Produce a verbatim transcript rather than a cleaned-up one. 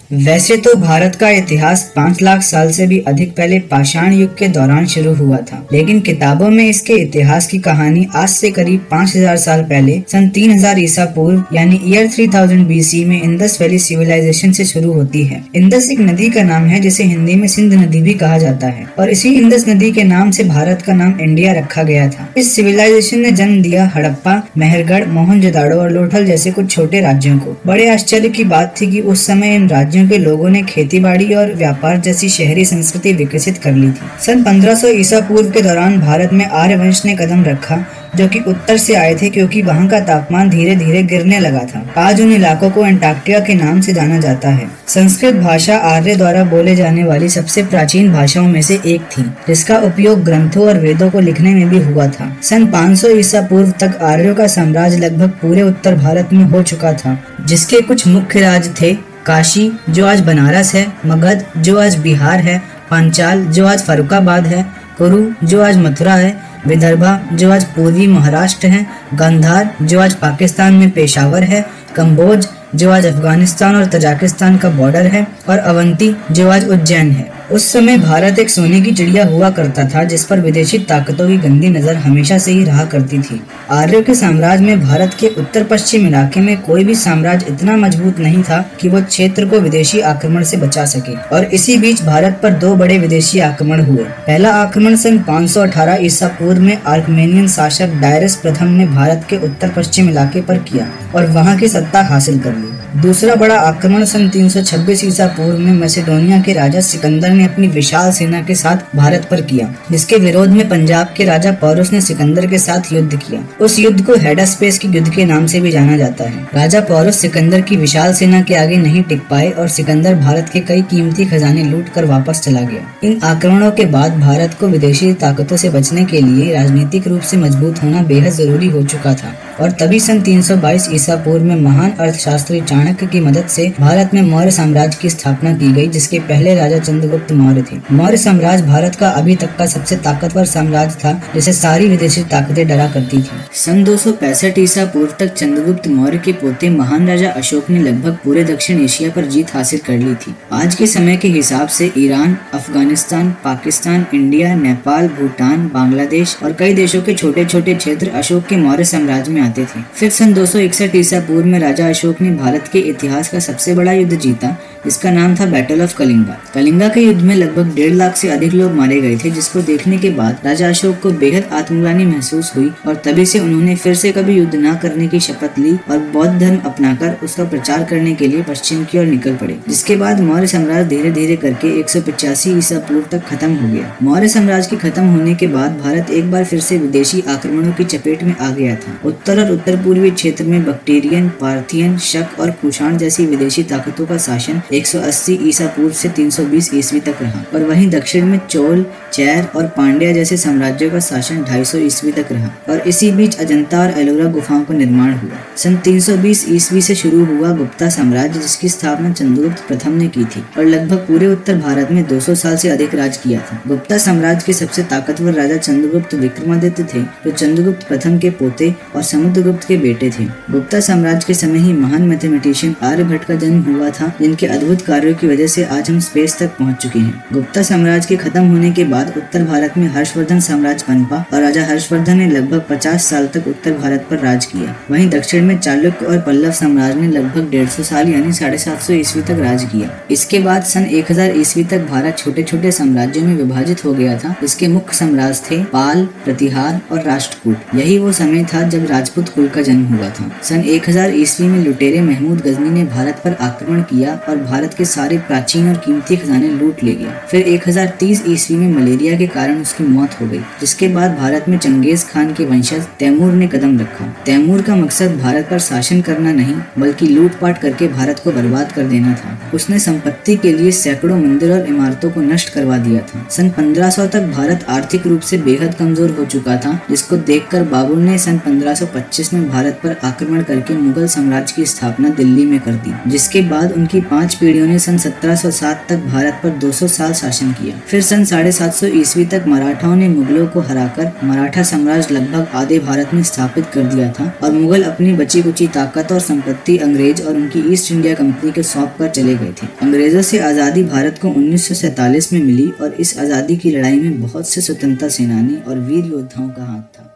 वैसे तो भारत का इतिहास पाँच लाख साल से भी अधिक पहले पाषाण युग के दौरान शुरू हुआ था, लेकिन किताबों में इसके इतिहास की कहानी आज से करीब पाँच हज़ार साल पहले सन तीन हज़ार ईसा पूर्व यानी ईयर तीन हज़ार बीसी में इंदस वैली सिविलाइजेशन से शुरू होती है। इंदस एक नदी का नाम है जिसे हिंदी में सिंध नदी भी कहा जाता है और इसी इंदस नदी के नाम से भारत का नाम इंडिया रखा गया था। इस सिविलाइजेशन ने जन्म दिया हड़प्पा, मेहरगढ़, मोहनजोदाड़ो और लोथल जैसे कुछ छोटे राज्यों को। बड़े आश्चर्य की बात थी कि उस समय इन राज्यों के लोगों ने खेतीबाड़ी और व्यापार जैसी शहरी संस्कृति विकसित कर ली थी। सन पंद्रह सौ ईसा पूर्व के दौरान भारत में आर्य वंश ने कदम रखा, जो कि उत्तर से आए थे क्योंकि वहां का तापमान धीरे धीरे गिरने लगा था। आज उन इलाकों को एंटार्क्टिका के नाम से जाना जाता है। संस्कृत भाषा आर्य द्वारा बोले जाने वाली सबसे प्राचीन भाषाओं में से एक थी, जिसका उपयोग ग्रंथों और वेदों को लिखने में भी हुआ था। सन पाँच सौ ईसा पूर्व तक आर्यों का साम्राज्य लगभग पूरे उत्तर भारत में हो चुका था, जिसके कुछ मुख्य राज्य थे काशी जो आज बनारस है, मगध जो आज बिहार है, पांचाल जो आज फर्रुखाबाद है, कुरु जो आज मथुरा है, विदर्भा जो आज पूर्वी महाराष्ट्र है, गांधार जो आज पाकिस्तान में पेशावर है, कंबोज जो आज अफगानिस्तान और तजाकिस्तान का बॉर्डर है और अवंती जो आज उज्जैन है। उस समय भारत एक सोने की चिड़िया हुआ करता था जिस पर विदेशी ताकतों की गंदी नजर हमेशा से ही रहा करती थी। आर्यों के साम्राज्य में भारत के उत्तर पश्चिम इलाके में कोई भी साम्राज्य इतना मजबूत नहीं था कि वो क्षेत्र को विदेशी आक्रमण से बचा सके, और इसी बीच भारत पर दो बड़े विदेशी आक्रमण हुए। पहला आक्रमण सन पाँच सौ अठारह ईसा पूर्व में आर्मेनियन शासक डायरस प्रथम ने भारत के उत्तर पश्चिम इलाके पर किया और वहाँ की सत्ता हासिल कर ली। दूसरा बड़ा आक्रमण सन तीन सौ छब्बीस ईसा पूर्व में मैसेडोनिया के राजा सिकंदर ने अपनी विशाल सेना के साथ भारत पर किया, जिसके विरोध में पंजाब के राजा पौरुष ने सिकंदर के साथ युद्ध किया। उस युद्ध को हेडास्पेस के युद्ध के नाम से भी जाना जाता है। राजा पौरुष सिकंदर की विशाल सेना के आगे नहीं टिक पाए और सिकंदर भारत के कई कीमती खजाने लूट कर वापस चला गया। इन आक्रमणों के बाद भारत को विदेशी ताकतों से बचने के लिए राजनीतिक रूप से मजबूत होना बेहद जरूरी हो चुका था, और तभी सन तीन सौ बाईस ईसा पूर्व में महान अर्थशास्त्री चाणक्य की मदद से भारत में मौर्य साम्राज्य की स्थापना की गई, जिसके पहले राजा चंद्रगुप्त मौर्य थे। मौर्य साम्राज्य भारत का अभी तक का सबसे ताकतवर साम्राज्य था, जिसे सारी विदेशी ताकतें डरा करती थी। सन दो सौ पैंसठ ईसा पूर्व तक चंद्रगुप्त मौर्य के पोते महान राजा अशोक ने लगभग पूरे दक्षिण एशिया पर जीत हासिल कर ली थी। आज के समय के हिसाब से ईरान, अफगानिस्तान, पाकिस्तान, इंडिया, नेपाल, भूटान, बांग्लादेश और कई देशों के छोटे छोटे क्षेत्र अशोक के मौर्य साम्राज्य में आते थे। फिर सन दो सौ इकसठ ईसा पूर्व में राजा अशोक ने भारत के इतिहास का सबसे बड़ा युद्ध जीता, जिसका नाम था बैटल ऑफ कलिंगा। कलिंगा के युद्ध में लगभग डेढ़ लाख से अधिक लोग मारे गए थे, जिसको देखने के बाद राजा अशोक को बेहद आत्मग्लानि महसूस हुई और तभी से उन्होंने फिर से कभी युद्ध न करने की शपथ ली और बौद्ध धर्म अपनाकर उसका प्रचार करने के लिए पश्चिम की ओर निकल पड़े। जिसके बाद मौर्य साम्राज्य धीरे धीरे करके एक सौ पिचासी ईसा पूर्व तक खत्म हो गया। मौर्य साम्राज्य के खत्म होने के बाद भारत एक बार फिर से विदेशी आक्रमणों की चपेट में आ गया था। उत्तर और उत्तर पूर्वी क्षेत्र में बक्टेरियन, पार्थियन, शक और कुषाण जैसी विदेशी ताकतों का शासन एक सौ अस्सी ईसा पूर्व से तीन सौ बीस ईस्वी तक रहा, और वहीं दक्षिण में चोल, चैर और पांड्या जैसे साम्राज्यों का शासन ढाई सौ ईस्वी तक रहा, और इसी बीच अजंता और एलोरा गुफाओं का निर्माण हुआ। सन तीन सौ बीस ईस्वी से शुरू हुआ गुप्ता साम्राज्य, जिसकी स्थापना चंद्रगुप्त प्रथम ने की थी और लगभग पूरे उत्तर भारत में दो सौ साल से अधिक राज किया था। गुप्ता साम्राज्य के सबसे ताकतवर राजा चंद्रगुप्त विक्रमादित्य थे, जो चंद्रगुप्त प्रथम के पोते और समुद्रगुप्त के बेटे थे। गुप्ता साम्राज्य के समय ही महान मैथमेटिशियन आर्यभट्ट का जन्म हुआ था, जिनके अद्भुत कार्यों की वजह से आज हम स्पेस तक पहुंच चुके हैं। गुप्ता साम्राज्य के खत्म होने के बाद उत्तर भारत में हर्षवर्धन साम्राज्य पनपा और राजा हर्षवर्धन ने लगभग पचास साल तक उत्तर भारत पर राज किया। वहीं दक्षिण में चालुक्य और पल्लव साम्राज्य ने लगभग डेढ़ सौ साल यानी साढ़े सात सौ ईस्वी तक राज किया। इसके बाद सन एक हज़ार ईस्वी तक भारत छोटे छोटे साम्राज्यों में विभाजित हो गया था, जिसके मुख्य साम्राज्य थे पाल, प्रतिहार और राष्ट्रकूट। यही वो समय था जब राजपूत कुल का जन्म हुआ था। सन एक हज़ार ईस्वी में लुटेरे महमूद गजनी ने भारत पर आक्रमण किया और भारत के सारे प्राचीन और कीमती खजाने लूट ले गया। फिर एक हज़ार तीस ईस्वी में मलेरिया के कारण उसकी मौत हो गई, जिसके बाद भारत में चंगेज खान के वंशज तैमूर ने कदम रखा। तैमूर का मकसद भारत पर शासन करना नहीं, बल्कि लूटपाट करके भारत को बर्बाद कर देना था। उसने संपत्ति के लिए सैकड़ों मंदिर और इमारतों को नष्ट करवा दिया था। सन पंद्रह सौ तक भारत आर्थिक रूप से बेहद कमजोर हो चुका था, जिसको देखकर बाबर ने सन पंद्रह सौ पच्चीस में भारत पर आक्रमण करके मुगल साम्राज्य की स्थापना दिल्ली में कर दी, जिसके बाद उनकी पांच पीढ़ियों ने सन सत्रह सौ सात तक भारत पर दो सौ साल शासन किया। फिर सन साढ़े सात सौ ईस्वी तक मराठाओं ने मुगलों को हराकर मराठा साम्राज्य लगभग आधे भारत में स्थापित कर दिया था और मुगल अपनी बची कुची ताकत और संपत्ति अंग्रेज और उनकी ईस्ट इंडिया कंपनी के सौंप कर चले गए थे। अंग्रेजों से आजादी भारत को उन्नीस सौ सैतालीस में मिली और इस आजादी की लड़ाई में बहुत से स्वतंत्रता सेनानी और वीर योद्धाओं का हाथ था।